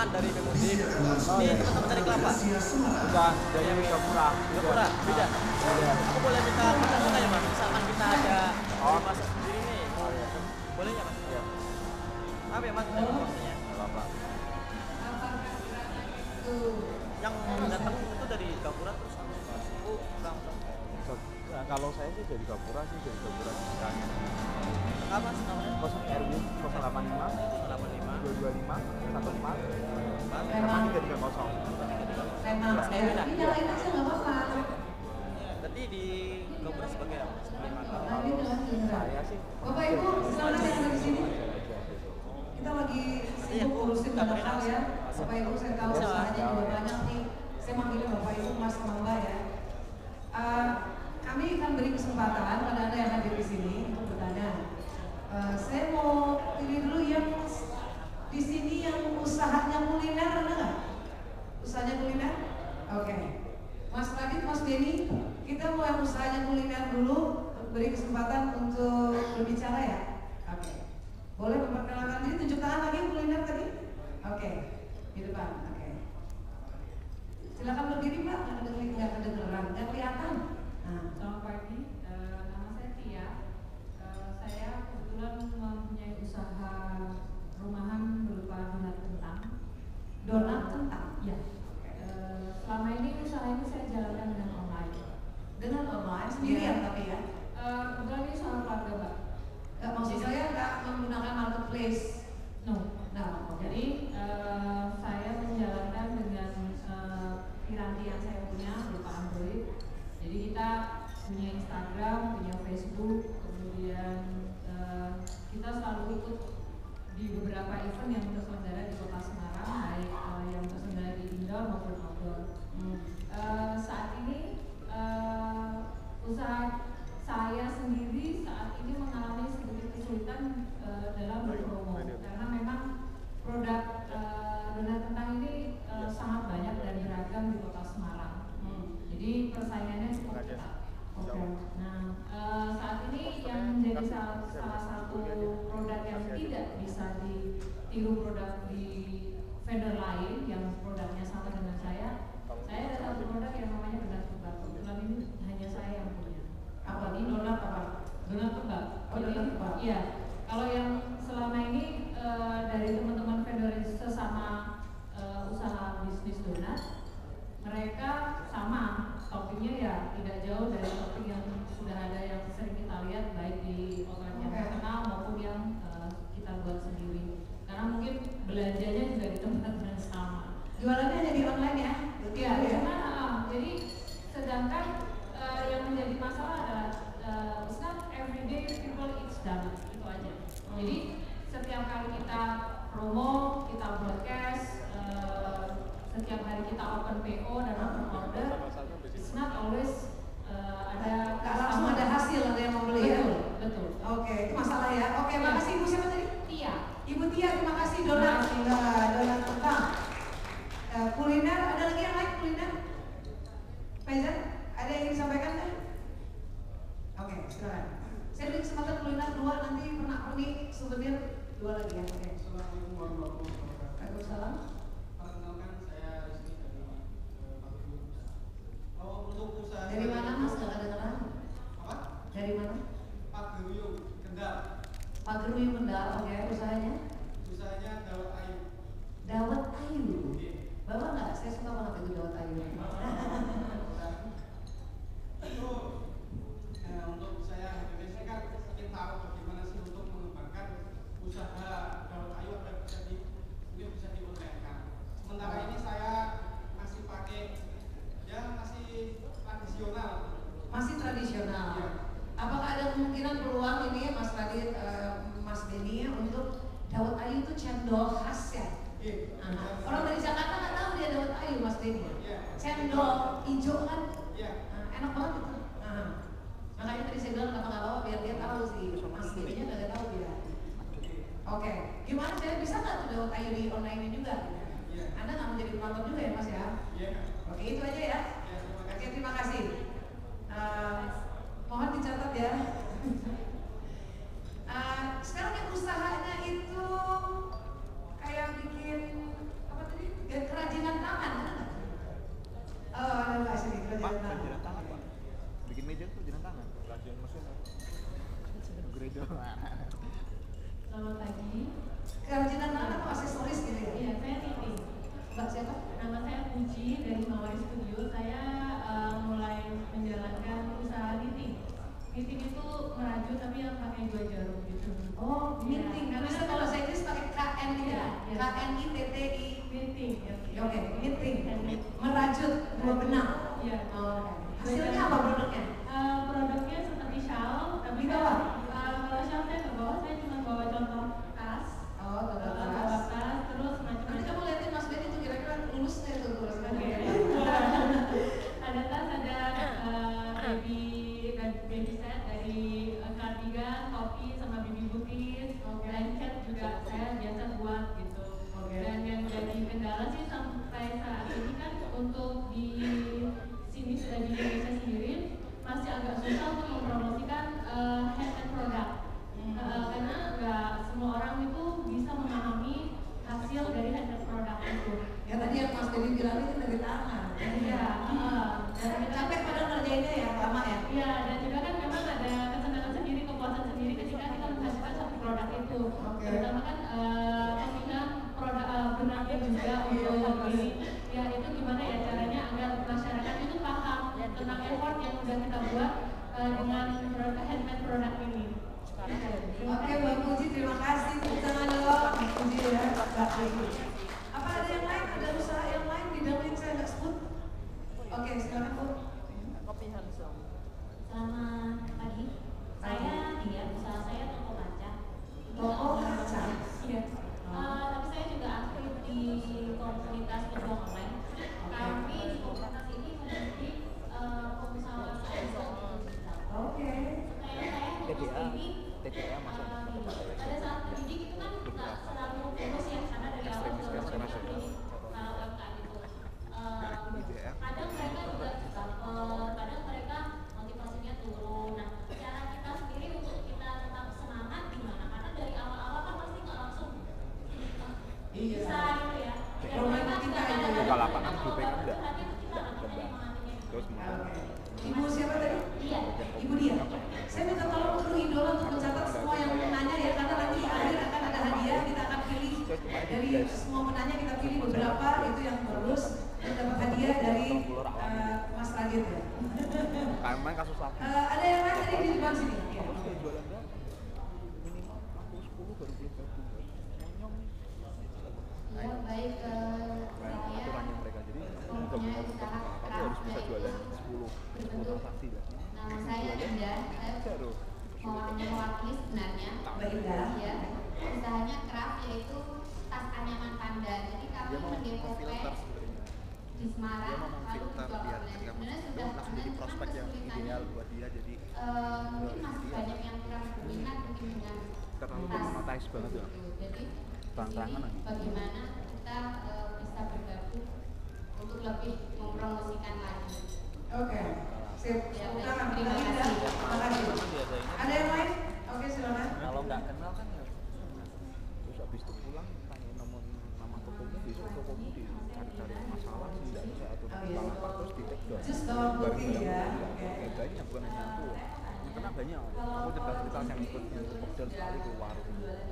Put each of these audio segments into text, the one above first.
teman dari Pemudik. Ini teman-teman dari Qlapa. Bukan, dari Gapura. Gapura, beda. Aku boleh minta kontak nggak ya mas? Misalkan kita ada masak sendiri nih, boleh nggak mas? Iya. Apa ya mas? Informasinya? Qlapa. Yang datang itu dari Gapura terus kurang. Nah, kalau saya sih dari Gapura sekitar Apa mas namanya? 0 RW 085 225 14 8330. Memang saya nyalain aja nggak apa-apa. Berarti di Gapura sebagai apa? Saya sih Bapak Ibu, silakan yang ada di sini. Kita lagi sibuk urusin banyak hal ya. Bapak Ibu, saya tahu usahanya juga banyak nih. Saya manggilnya Bapak Ibu Mas Mangga ya. Kami akan beri kesempatan pada Anda yang hadir di sini untuk bertanya. Saya mau pilih dulu yang di sini yang usahanya kuliner, ada nggak? Usahanya kuliner? Oke. Mas Radit, Mas Denny, kita mau yang usahanya kuliner dulu, beri kesempatan untuk berbicara ya. Oke. Boleh memperkenalkan diri, tunjuk tangan lagi kuliner tadi? Oke. Di depan. Oke. Silakan berdiri Pak, nggak kedengeran, nggak kelihatan. Selamat pagi, nama saya Tia. Saya kebetulan mempunyai usaha rumahan berupa donat kentang. Donat kentang? Ya. Selama ini usaha ini saya jalankan dengan online. Dengan online sendirian ya. Tapi ya? Kebetulan ini usaha keluarga Mbak. Maksud saya nggak menggunakan marketplace? No. Nah, jadi saya menjalankan dengan piranti yang saya punya berupa Android. Jadi kita punya Instagram, punya Facebook, kemudian kita selalu ikut di beberapa event yang terselenggara di Kota Semarang, baik yang terselenggara di indoor maupun outdoor. Saat ini usaha saya sendiri saat ini mengalami sedikit kesulitan dalam berpromo karena memang produk donat kentang ini sangat banyak dan beragam di Kota Semarang. Jadi persaingannya cukup ketat. Oke. Nah, saat ini yang menjadi salah satu produk yang tidak bisa ditiru produk di vendor lain yang produknya sama dengan saya ada satu produk yang namanya donat kebab. Kebetulan ini hanya saya yang punya. Apa ini donat apa? Donat kebab. Oh, donat kebab. Iya. Kalau yang selama ini dari teman-teman vendor sesama usaha bisnis donat, mereka sama toppingnya ya tidak jauh dari topping yang sudah ada yang sering kita lihat baik di outlet yang terkenal maupun yang kita buat sendiri. Karena mungkin belanjanya juga di tempat yang sama. Jualannya hanya di online ya? Iya. Jadi sedangkan yang menjadi masalah adalah it's not everyday people eat donut, itu aja. Jadi setiap kali kita promo, kita broadcast, setiap hari kita open PO dan open order, it's not always ada langsung ada hasil, ada yang membeli ya? Betul. Oke, itu masalah ya. Oke, makasih Ibu siapa tadi? Tia. Ibu Tia, terima kasih donat kentang. Kuliner, ada lagi yang lain kuliner? Faizan, ada yang ingin disampaikan kan? Oke, silakan. Saya beri kesempatan kuliner 2, nanti pernak-pernik souvenir 2 lagi ya. Oke. Assalamualaikum warahmatullahi wabarakatuh. Waalaikumsalam. Perkenalkan saya Rizky dari Pageru. Kalau untuk usaha Dari mana Mas? Nggak kedengeran? Apa? Dari mana? Pageru Kendal. Pageru Kendal. Oke, usahanya? Usahanya dawet ayu. Dawet ayu. Iya. Bawa nggak? Saya suka banget itu dawet ayu. Itu untuk saya kan ingin tahu bagaimana sih untuk mengembangkan usaha dawet ayu agar mungkin bisa diunggahkan. Sementara ini saya masih pakai masih tradisional. Masih tradisional. Iya. Apakah ada kemungkinan peluang ini Mas Radit, Mas Denny untuk dawet ayu itu cendol khas ya? Iya. Orang dari Jakarta nggak tahu dia dawet ayu Mas Denny. Iya. Cendol hijau kan? Iya. Enak banget itu. Makanya tadi saya bilang nggak bawa biar dia tahu sih. Mas Denny nggak tahu dia. Oke, gimana saya bisa nggak tuh dawet ayu di online juga? Iya. Anda nggak mau jadi penonton juga ya Mas ya? Iya. Oke, itu aja ya. Oke, terima kasih. Mohon dicatat ya. Sekarang yang usahanya itu kayak bikin apa tadi Pak, tangan. kerajinan tangan Pak. Bikin meja tuh kerajinan tangan. Kerajinan mesin. Gereja. Selamat pagi. Kerajinan tangan atau aksesoris gitu ya? Iya, saya Titi. Mbak siapa? Nama saya Puji dari Mawari Studio. Saya mulai menjalankan usaha knitting. Knitting itu merajut tapi yang pakai 2 jarum gitu. Oh, knitting. Karena saya kalau saya Inggris pakai KN gitu ya. KNITTI. Knitting. Oke, knitting. Merajut 2 benang. Iya. Oh, hasilnya apa produknya? Produknya seperti shawl, tapi Di bawah? kalau shawl saya nggak bawa, saya cuma bawa contoh tas. Oh, Bawa tas, terus Nanti macam-macam. kamu lihatin Mas Ben itu kira-kira lulusnya itu terus. Oke. Ada tas, ada baby set dari cardigan, topi, sama baby booties, blanket juga saya biasa buat gitu. Dan yang jadi kendala sih sampai saat ini kan untuk di sini sudah di Indonesia sendiri masih agak susah untuk mempromosikan handmade product. Karena nggak semua orang itu bisa memahami hasil dari handmade product itu. Ya tadi yang Mas Dedi bilang itu dari tangan. Iya. Dan kita Capek pada ngerjainnya ya, lama ya? iya, dan juga kan memang ada kesenangan sendiri, kepuasan sendiri ketika kita menghasilkan satu produk itu. Terutama kan pemilihan produk benangnya juga untuk ini. Ya itu gimana ya caranya agar masyarakat itu paham tentang effort yang sudah kita buat dengan produk handmade produk ini. Oke, Mbak Puji, terima kasih. Tepuk tangan dulu, Mbak Puji ya, Mbak Puji. Apa ada yang lain? Ada usaha yang lain bidang yang saya nggak sebut? Oke, silakan Bu. Kopi Hansel. Selamat pagi. Saya usaha saya toko kaca. Toko kaca. Iya. Tapi saya juga aktif di komunitas pejuang online. Kami di komunitas ini memiliki pengusaha saya digital. Oke. Supaya saya fokus ini pada saat pendidik itu kan nggak selalu fokus ya karena dari awal juga masih ini UMKM itu. Kadang mereka juga kadang mereka motivasinya turun. Nah, cara kita sendiri untuk kita tetap semangat gimana? Karena dari awal-awal kan pasti nggak langsung bisa gitu ya. Dan mereka Kita juga itu. ada Buka lapangan grup kan enggak. nanti kita nggak bisa nyemangatinnya. Terus Ibu siapa tadi? Iya. Ibu dia. Saya minta tolong kru idola untuk mencatat semua yang nanya ya, karena nanti akhir akan ada hadiah, kita akan pilih dari semua penanya, kita pilih beberapa itu yang bagus dan dapat hadiah dari Mas Radit ya. Emang kasus apa? Ada yang lain tadi di depan sini? Ya. Kamu sudah jualan berapa? Minimal aku 10 baru beli baju. Monyong. Ya, baik Aturannya mereka jadi punya usaha kamu harus bisa jualan 10 transaksi lah. Nama saya Indah, saya mewakili sebenarnya. Mbak Indah. Ya, usahanya craft yaitu tas anyaman panda. Jadi kami mendevelop di Semarang, lalu juga online. Sebenarnya sudah langsung jadi prospek yang ideal buat dia, jadi mungkin masih banyak yang kurang berminat mungkin dengan terlalu tas monetize banget ya. gitu. Jadi Terang-terangan lagi. bagaimana kita bisa bergabung untuk lebih mempromosikan lagi. Oke. Sip. Ya, Tepuk baik. tangan. Terima Mbak Indah. kasih. Terima kasih. Ada yang lain? Oke, silakan. Kalau nggak kenal kan ya. Terus habis itu pulang tanya nama tokomu, besok tokomu dicari-cari masalah sih, nggak bisa aturan apa terus di take down. Just bawang putih ya. Oke. Banyak bukan hanya aku, yang kena banyak. Aku cerita yang ikut yang popdar sekali ke warung.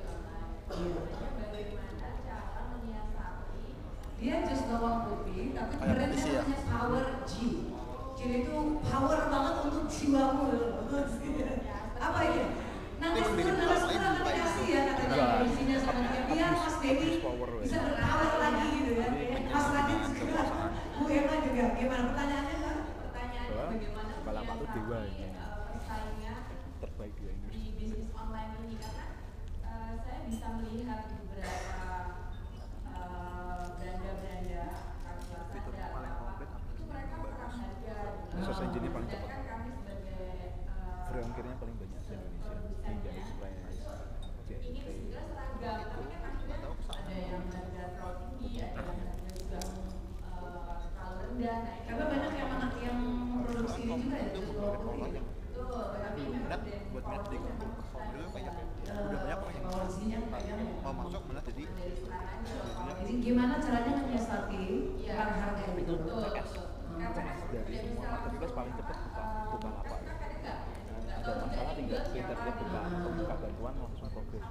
Dia just bawang putih, tapi Kayak brandnya polisi ya? namanya Power G. Jadi itu power banget untuk jiwamu. Apa ini? Nanti setelah kasih ya katanya polisinya sama dia. Biar Mas Dedi bisa berpower lagi gitu ya. Mas Radit juga, Bu Emma juga. Gimana pertanyaannya Mbak? Pertanyaannya bagaimana Qlapa tuh dewa ini. pesaingnya Terbaik di di Indonesia. bisnis online ini karena saya bisa melihat beberapa branda-branda swasta Fitur dan paling apa komplit itu mereka perang harga. Search engine-nya paling cepat. Sedangkan kami sebagai Free ongkirnya paling banyak di Indonesia. Ninja Express, ini JST. sebenarnya seragam tapi kan akhirnya ada yang harga terlalu tinggi, ada yang harga juga terlalu rendah. Nah, itu Karena banyak yang memproduksi ini juga ya, just bawang putih. betul, tapi memang Buat minat di dulu banyak ya. Udah banyak orang yang Polisinya banyak. mau masuk malah jadi Jadi gimana caranya menyiasati perang harga itu? betul. dari semua marketplace paling cepat buka Qlapa. Ada masalah tinggal kita buka bantuan langsung progres.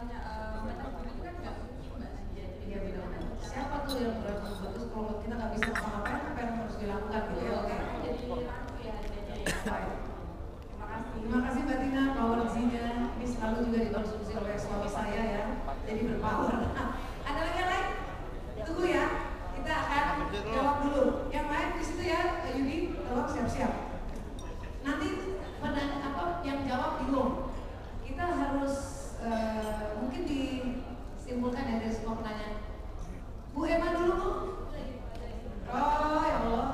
Iya benar. Siapa tuh yang betul kalau kita nggak bisa apa-apain apa yang harus dilakukan gitu ya? Oke. Terima kasih Mbak Tina, power G-nya ini selalu juga dikonsumsi oleh suami saya ya, jadi berpower. Ada lagi yang lain? Tunggu ya, kita akan jawab dulu. Yang lain di situ ya, Yudi, tolong siap-siap. Nanti yang jawab bingung. Kita harus mungkin disimpulkan ya dari semua pertanyaan. Bu Emma dulu Bu. Oh ya Allah.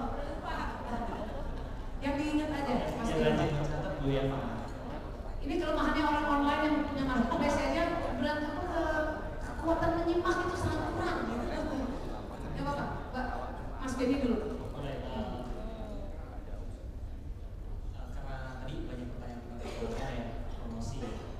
Yang diingat aja Mas Emma. Bu Emma. Ini kelemahannya orang online yang punya marketplace aja berat kekuatan menyimak itu sangat kurang gitu. Ya Bapak, Mas Benny dulu. Boleh. Karena tadi banyak pertanyaan tentang promosi.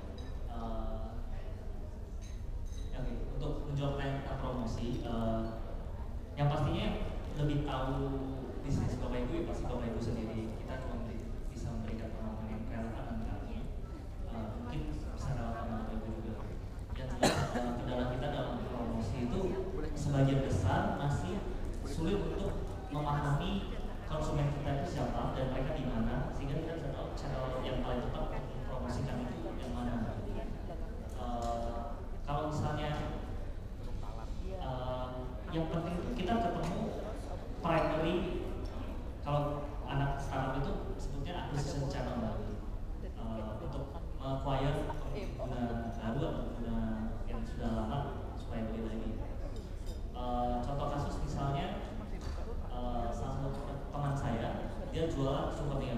Untuk menjawab pertanyaan tentang promosi, yang pastinya lebih tahu bisnis Bapak Ibu ya pasti Bapak Ibu sendiri. Kita cuma bisa memberikan pengalaman yang relevan dan kali mungkin bisa relevan Bapak Ibu juga. Yang jelas kendala kita dalam promosi itu sebagian besar masih sulit untuk memahami konsumen kita itu siapa dan mereka di mana, sehingga kita bisa tahu cara yang paling tepat untuk mempromosikan itu yang mana. Kalau misalnya yang penting itu kita ketemu primary, kalau anak startup itu sebutnya acquisition channel untuk acquire pengguna baru atau pengguna yang sudah lama supaya beli lagi. Contoh kasus misalnya salah satu teman saya dia jualan souvenir,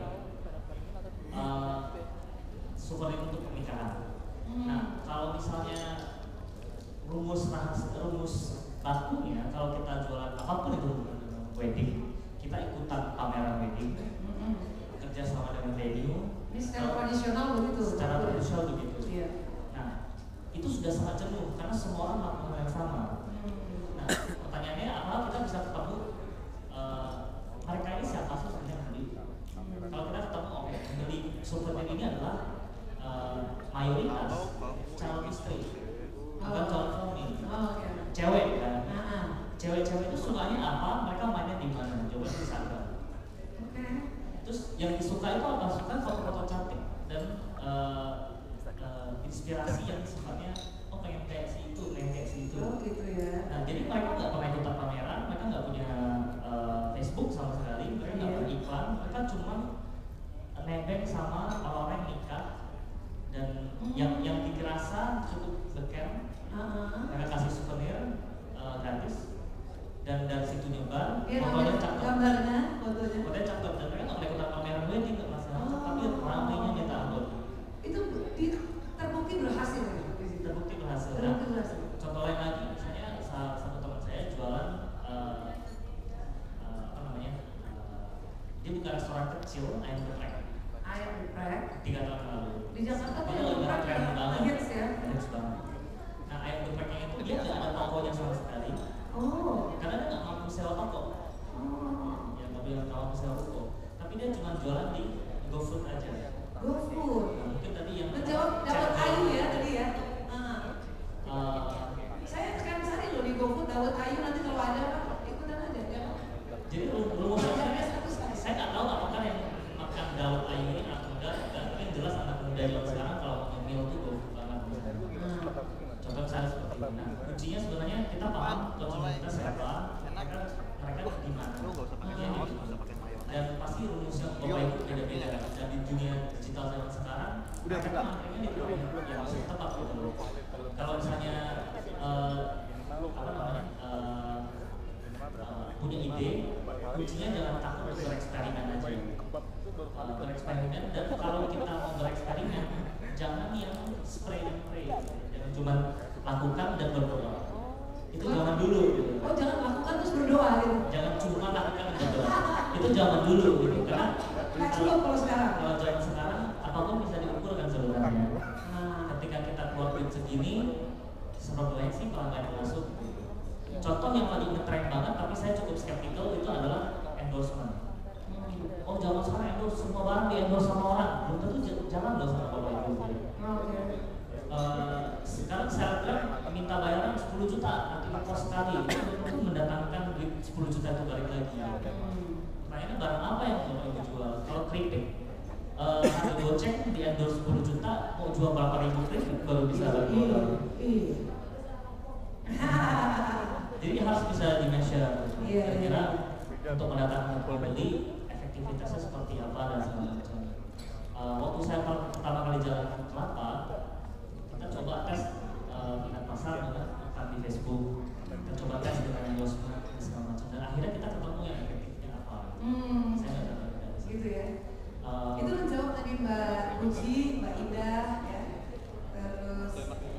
souvenir untuk pernikahan. Nah kalau misalnya rumus bakunya kalau kita jualan apapun itu wedding, kita ikutan pameran wedding, kerja sama dengan venue. Ini secara tradisional begitu. Secara tradisional begitu. Iya. Nah itu sudah sangat jenuh karena semua orang melakukan hal yang sama. Nah pertanyaannya apakah kita bisa ketemu mereka ini siapa sih sebenarnya yang beli? Kalau kita ketemu beli souvenir ini adalah mayoritas calon istri, bukan calon suami. Cewek kan? Cewek-cewek itu sukanya apa? Mereka mainnya di mana? Coba di Instagram. Terus yang disuka itu apa? Suka foto-foto cantik dan inspirasi yang sifatnya pengen kayak si itu, pengen kayak si itu. Oh gitu ya. Nah jadi mereka nggak pernah ikutan pameran, mereka nggak punya Facebook sama sekali, mereka nggak punya iklan, mereka cuma nebeng sama orang-orang yang nikah dan yang dirasa cukup beken. Mereka kasih souvenir gratis dan dari situ nyebar, fotonya cakep, fotonya cakep dan mereka nggak boleh ikutan pameran wedding nggak masalah, tapi ramainya minta upload. Itu terbukti berhasil ya? Terbukti berhasil. Nah, contoh lain lagi, misalnya satu teman saya jualan dia buka restoran kecil ayam geprek. Ayam geprek? 3 tahun lalu. Di Jakarta tuh ayam geprek keren banget. Hits ya? Hits banget. Nah ayam gepreknya itu dia nggak ada tokonya sama sekali. Karena dia nggak mampu sewa toko. Ya nggak mampu sewa toko. Tapi dia cuma jualan di GoFood aja. GoFood. Nah, mungkin tadi yang menjawab dapat ayu ya tadi ya. Saya sekarang cari loh di GoFood dapat ayu, nanti kalau ada ikutan aja ya. Jadi rumusnya saya nggak tahu apakah yang makan daun ayu ini anak muda, tapi yang jelas anak muda yang sekarang kalau ngemil tuh GoFood banget. Contoh misalnya seperti ini. Nah, kuncinya sebenarnya kita paham konsumen kita siapa, mereka di mana, dan pasti rumusnya Bapak Ibu beda-beda. Dan di dunia digital zaman sekarang, mereka marketingnya di yang tepat gitu. Kalau misalnya punya ide, kuncinya jangan takut bereksperimen aja. Bereksperimen, dan kalau kita mau bereksperimen, jangan yang spray and pray, jangan cuma lakukan dan berdoa. Itu jangan dulu. Gitu. Oh jangan lakukan terus berdoa gitu. Jangan cuma lakukan dan berdoa. Itu jangan dulu gitu. Karena kalau sekarang. Kalau zaman sekarang apapun bisa diukur kan sebenarnya. Ketika kita keluar duit segini, sebenarnya sih pelanggan masuk. Contoh yang paling ngetrend banget tapi saya cukup skeptical itu adalah endorsement. Oh zaman sekarang endorse semua barang di endorse sama orang, belum tentu jangan loh sama bapak ibu. Sekarang selebgram minta bayaran 10 juta nanti post sekali, itu mendatangkan duit 10 juta itu balik lagi. Pertanyaannya barang apa yang bapak ibu jual? Kalau keripik, harga goceng di endorse 10 juta, mau jual berapa ribu keripik baru bisa bagi modal. Jadi harus bisa di-measure. Kira-kira untuk mendatangkan pembeli efektivitasnya seperti apa dan segala macam. Waktu saya pertama kali jalan ke Qlapa, kita coba tes minat pasar dengan iklan di Facebook, kita coba tes dengan endorsement dan segala macam, dan akhirnya kita ketemu yang efektifnya apa. Saya nggak dapat dari situ. Gitu ya. Itu menjawab tadi Mbak Uci, Mbak Indah, ya. Terus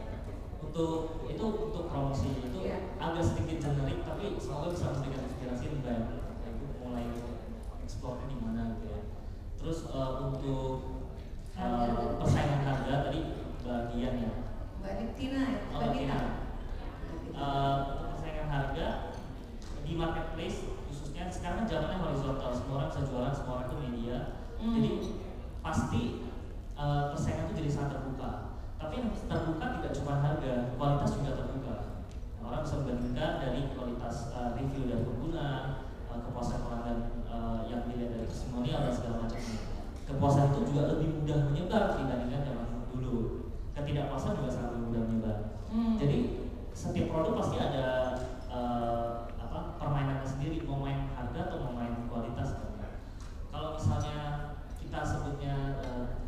untuk promosi itu agak sedikit generik, tapi semoga bisa memberikan inspirasi dan mulai explore di mana gitu ya. Terus untuk persaingan harga tadi bagian ya. Mbak Tina ya. Mbak Tina. Untuk persaingan harga di marketplace khususnya sekarang zamannya horizontal, semua orang bisa jualan, semua orang itu media. Jadi pasti persaingan itu jadi sangat terbuka. Tapi yang terbuka tidak cuma harga, kualitas juga terbuka. Orang bisa membandingkan dari kualitas review dari pengguna, kepuasan pelanggan yang dilihat dari testimonial dan segala macamnya. Kepuasan itu juga lebih mudah menyebar dibandingkan zaman dulu. Ketidakpuasan juga sangat mudah menyebar. Jadi setiap produk pasti ada permainannya sendiri, mau main harga atau mau main kualitas. Kalau misalnya kita sebutnya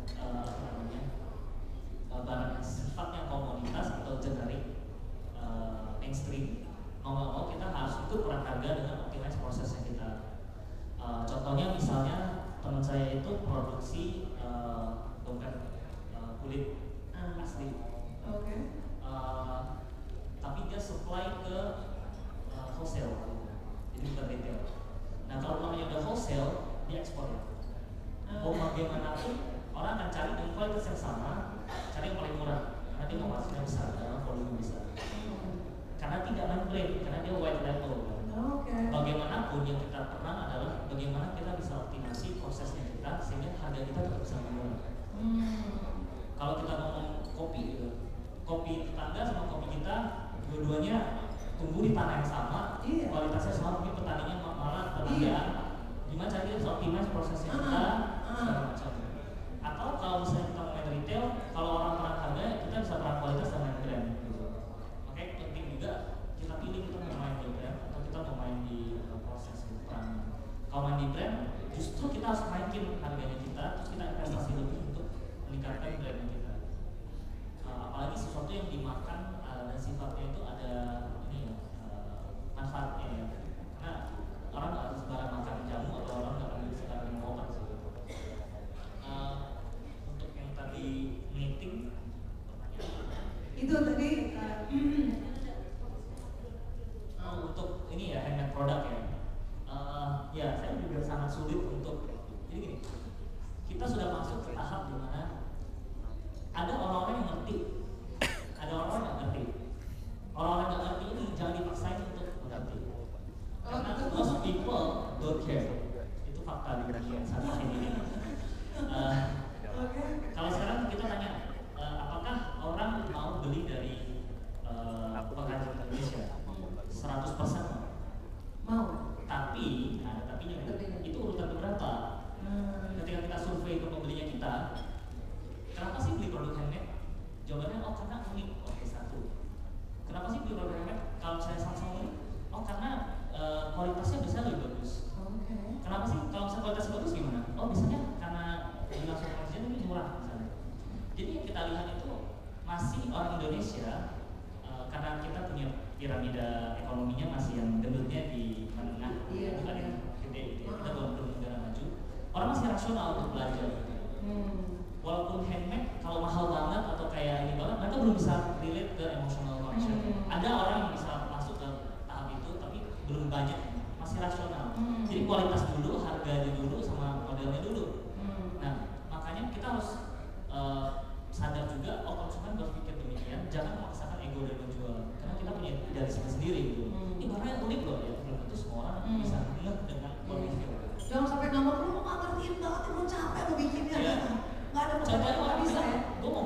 barang sifatnya komoditas atau generik mainstream, mau nggak mau kita harus ikut perang harga dengan optimize prosesnya kita. Contohnya misalnya teman saya itu produksi dompet kulit asli, tapi dia supply ke wholesale, jadi bukan retail. Nah kalau namanya udah wholesale, dia ekspor ya. Mau bagaimanapun orang akan cari dengan kualitas yang sama, cari yang paling murah, karena dia mau masuknya besar, karena volume besar. Karena tidak main brand, karena dia white label. Bagaimanapun yang kita perang adalah bagaimana kita bisa optimasi prosesnya kita sehingga harga kita tetap bisa murah. Kalau kita ngomong kopi gitu, kopi tetangga sama kopi kita dua-duanya tumbuh di tanah yang sama, kualitasnya sama, mungkin petaninya malah tetanggaan. Gimana cara kita bisa optimize prosesnya kita segala macam. Atau kalau misalnya kita mau main retail, kalau orang perang harga kita bisa perang kualitas dan main brand gitu. Makanya penting juga kita pilih kita mau main di brand atau kita mau main di proses gitu, perang. Kalau main di brand, justru kita harus naikin harganya kita, terus kita investasi lebih untuk meningkatkan brandnya kita. Apalagi sesuatu yang dimakan dan sifatnya itu ada ini manfaatnya ya. Karena orang nggak harus sembarang makan jamu atau orang nggak harus sembarang minum obat sih. Untuk yang tadi meeting, itu tadi untuk ini ya handmade produk ya. Ya saya juga sangat sulit untuk jadi gini. Kita sudah masuk ke tahap di mana ada orang-orang yang ngerti, ada orang-orang yang ngerti. Orang-orang yang ngerti ini jangan dipaksain untuk mengerti. Karena most people don't care. Itu fakta di dunia saat ini. Kalau sekarang kita tanya, apakah orang mau beli dari pengrajin Indonesia? 100% mau. Tapi ada tapinya. Itu urutan beberapa. Ketika kita survei ke pembelinya kita, kenapa sih beli produk handmade? Jawabannya, oh karena unik. Oke, satu. Kenapa sih beli produk handmade? Kalau saya Samsung ini, oh karena kualitasnya bisa lebih bagus. Kenapa sih kalau misalnya kualitasnya bagus gimana? Oh biasanya karena di langsung pengrajin ini murah misalnya. Jadi yang kita lihat itu masih orang Indonesia, karena kita punya piramida ekonominya masih yang gendutnya di menengah, bukan yang gede. Kita belum negara maju. Orang masih rasional untuk belajar. Walaupun handmade, kalau mahal banget atau kayak ini banget, mereka belum bisa relate ke emotional connection. Ada orang yang bisa masuk ke tahap itu, tapi belum banyak, masih rasional. Jadi kualitas dulu, harganya dulu, sama modelnya dulu. Nah, makanya kita harus sadar juga, konsumen berpikir demikian, jangan memaksakan ego dan menjual, karena kita punya idealisme sendiri gitu. Ini barangnya unik loh ya, belum tentu semua orang bisa ngeh dengan quality. Jangan sampai nomor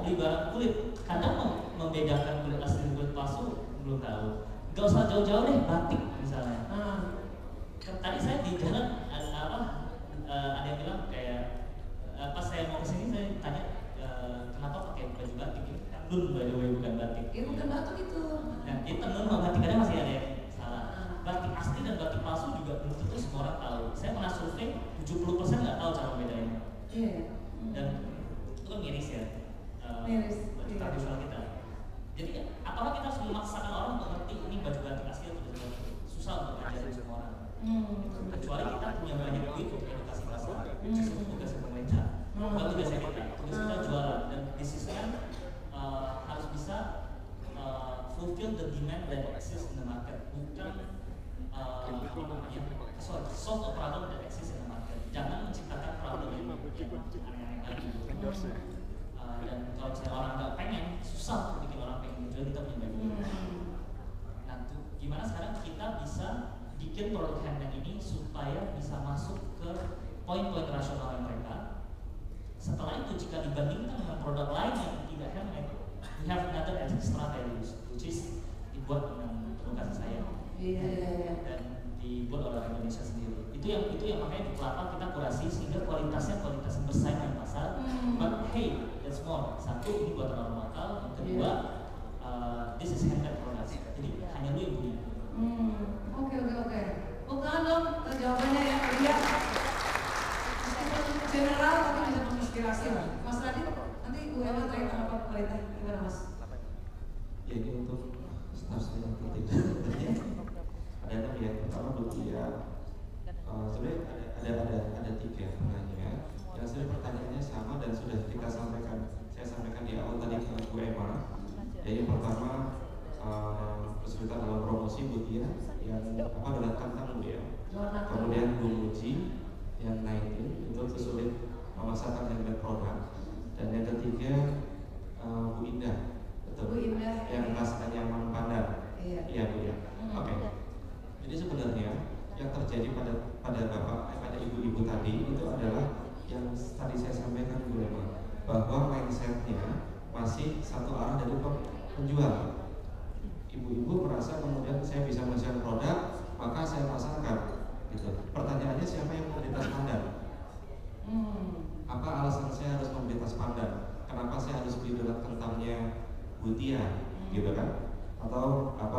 beli barang kulit, kadang membedakan kulit asli dan kulit palsu belum tahu. Gak usah jauh-jauh deh, batik misalnya. Tadi saya di jalan ada yang bilang kayak pas saya mau kesini saya tanya kenapa pakai baju batik ini? Tenun by the way, bukan batik. Iya bukan batik itu. Nah, ini tenun sama batik kadang masih ada yang salah. Batik asli dan batik palsu juga belum tentu semua orang tahu. Saya pernah survei 70% nggak tahu cara membedainnya. Iya. Dan itu kan miris ya. Miris. Baju tradisional kita. Jadi apakah kita harus memaksakan orang untuk ngerti ini baju batik asli atau baju batik? Susah untuk ngajarin semua orang. Kecuali kita punya banyak duit untuk edukasi masyarakat. Itu tugas pemerintah. Bukan tugas kita. Tugas kita jualan dan bisnisnya harus bisa fulfill the demand that exists in the market, bukan solve a problem that exists in the market. Jangan menciptakan problem yang aneh-aneh lagi. Dan kalau misalnya orang nggak pengen, susah untuk bikin orang pengen menjual, kita punya baju. Nah, gimana sekarang kita bisa bikin produk handmade ini supaya bisa masuk ke poin-poin rasional mereka. Setelah itu jika dibandingkan dengan produk lain yang tidak handmade, we have another extra values, which is dibuat dengan penuh kasih sayang. Dan dibuat oleh orang Indonesia sendiri. Itu yang makanya di Qlapa kita kurasi sehingga kualitasnya kualitas yang bersaing dengan pasar. But hey, that's more. Satu, ini buatan orang lokal. Yang kedua, this is handmade product. Jadi hanya lu yang punya. Oke. Bukan dong jawabannya ya. Iya. Meskipun general tapi bisa menginspirasi lah. Mas Radit, nanti gue mau tanya apa pemerintah gimana Mas? Ya ini untuk staf saya yang penting. Ada 6 ya. Pertama Butia. Sebenarnya ada 3 pertanyaan. Yang sebenarnya pertanyaannya sama dan sudah kita sampaikan. Saya sampaikan di awal tadi ke Qlapa. Jadi pertama kesulitan dalam promosi Butia yang adalah kantang ya. Kemudian Bu Muji yang naikin itu kesulit memasarkan handmade produk. Dan yang ketiga Bu Indah, betul. Bu Indah yang rasanya nyaman pandang. Iya Bu ya. Oke. Jadi sebenarnya yang terjadi pada bapak, pada ibu-ibu tadi itu adalah yang tadi saya sampaikan Bu Lema, bahwa mindsetnya masih satu arah dari penjual. Ibu-ibu merasa kemudian saya bisa menjual produk, maka saya pasarkan. Gitu. Pertanyaannya siapa yang memberi tas pandan? Apa alasan saya harus memberi tas pandan? Kenapa saya harus beli donat kentangnya Butia, gitu kan? Atau apa?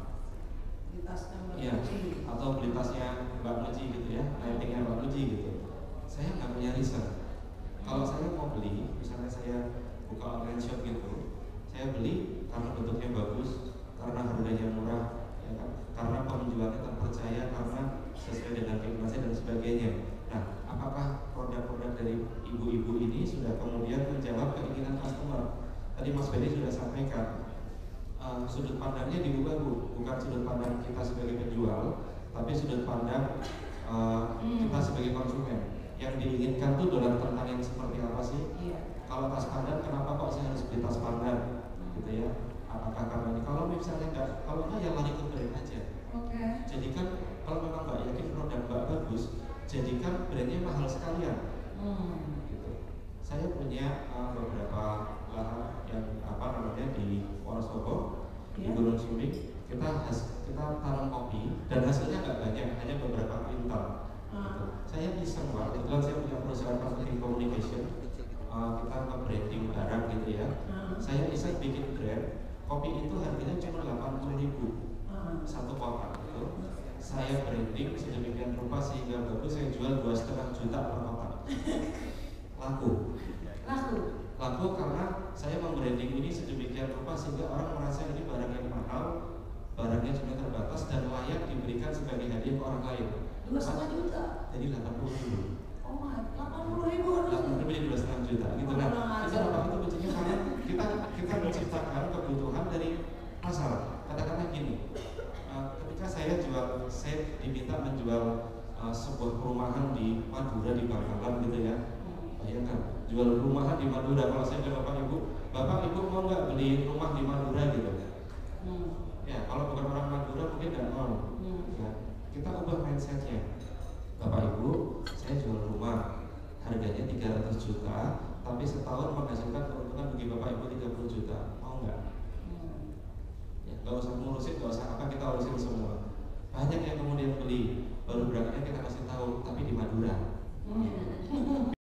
Iya, atau beli tasnya Mbak Muji gitu ya, lightingnya Mbak Muji gitu. Saya nggak punya riset. Kalau saya mau beli, misalnya saya buka online shop gitu, saya beli karena bentuknya bagus, karena harganya murah, ya kan? Karena penjualnya terpercaya, karena sesuai dengan keinginan dan sebagainya. Nah, apakah produk-produk dari ibu-ibu ini sudah kemudian menjawab keinginan customer? Tadi Mas Benny sudah sampaikan. Sudut pandangnya diubah Bu, bukan sudut pandang kita sebagai penjual, tapi sudut pandang kita sebagai konsumen. Yang diinginkan tuh donat kentang yang seperti apa sih? Kalau tas pandan, kenapa kok saya harus beli tas pandan? Gitu ya. Apakah karena ini? Kalau misalnya enggak, kalau enggak ya lari ke brand aja. Jadikan kalau memang nggak yakin produk nggak bagus, jadikan brandnya mahal sekalian. Gitu. Saya punya beberapa lahan yang di Wonosobo, di Gunung Sumbing. Kita tanam kopi dan hasilnya nggak banyak, hanya beberapa kuintal. Gitu. Saya iseng Pak, kebetulan saya punya perusahaan marketing communication. Kita nge-branding barang gitu ya. Saya iseng bikin brand. Kopi itu harganya cuma 80.000 satu kotak gitu. Saya branding sedemikian rupa sehingga bagus, saya jual 2,5 juta per kotak. Laku karena saya membranding ini sedemikian rupa sehingga orang merasa ini barang yang mahal, barangnya juga terbatas dan layak diberikan sebagai hadiah ke orang lain. 2,5 juta? Jadi 80.000. Oh my, 80.000 jadi 2,5 juta gitu. Nah, itu apa itu kuncinya karena kita menciptakan kebutuhan dari pasar. Katakanlah gini, ketika saya diminta menjual sebuah perumahan di Madura di Bangkalan gitu ya. Bayangkan, jual perumahan di Madura. Kalau saya ke Bapak Ibu mau nggak beli rumah di Madura gitu? Ya, kalau bukan orang Madura mungkin nggak mau. Ya, kita ubah mindsetnya. Bapak Ibu, saya jual rumah, harganya 300 juta, tapi setahun menghasilkan keuntungan bagi Bapak Ibu 30 juta, mau nggak? Ya, nggak usah ngurusin, nggak usah apa, kita urusin semua. Banyak yang kemudian beli, baru berangkatnya kita kasih tahu, tapi di Madura.